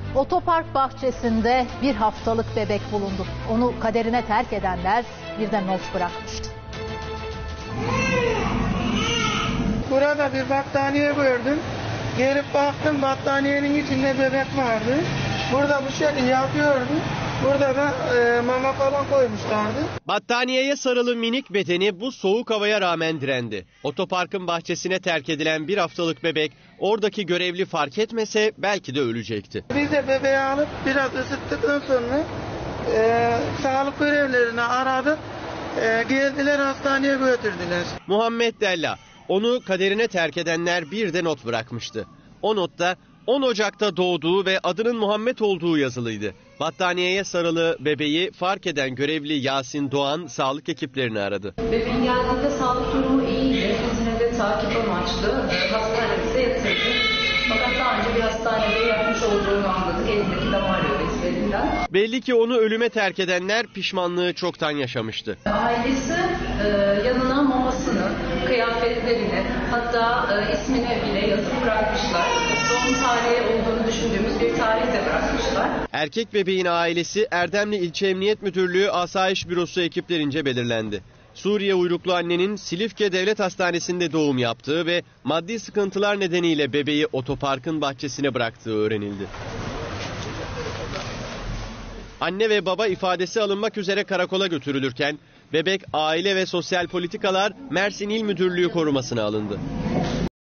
Otopark bahçesinde bir haftalık bebek bulundu. Onu kaderine terk edenler birden not bırakmıştı. Burada bir battaniye gördüm. Gelip baktım, battaniyenin içinde bebek vardı. Burada bu şekilde yapıyordu. Burada da mama falan koymuşlardı. Battaniyeye sarılı minik bedeni bu soğuk havaya rağmen direndi. Otoparkın bahçesine terk edilen bir haftalık bebek oradaki görevli fark etmese belki de ölecekti. Biz de bebeği alıp biraz ısıttıktan sonra sağlık görevlilerini aradık. Geldiler, hastaneye götürdüler. Muhammed Della, onu kaderine terk edenler bir de not bırakmıştı. O notta 10 Ocak'ta doğduğu ve adının Muhammed olduğu yazılıydı. Battaniyeye sarılı bebeği fark eden görevli Yasin Doğan sağlık ekiplerini aradı. Bebeğin geldiğinde sağlık durumu iyiydi. Bizimle de takip amaçlı hastanemize yatırdık. Fakat daha önce bir hastanede yatmış olduğunu anladık. Elindeki damar yolu. Belli ki onu ölüme terk edenler pişmanlığı çoktan yaşamıştı. Ailesi yanına mamasını, kıyafetlerini, hatta ismini bile yazıp bırakmışlar. Doğum tarihi olduğunu düşündüğümüz bir tarih de bırakmışlar. Erkek bebeğin ailesi Erdemli İlçe Emniyet Müdürlüğü Asayiş Bürosu ekiplerince belirlendi. Suriye uyruklu annenin Silifke Devlet Hastanesi'nde doğum yaptığı ve maddi sıkıntılar nedeniyle bebeği otoparkın bahçesine bıraktığı öğrenildi. Anne ve baba ifadesi alınmak üzere karakola götürülürken bebek Aile ve Sosyal Politikalar Mersin İl Müdürlüğü korumasına alındı.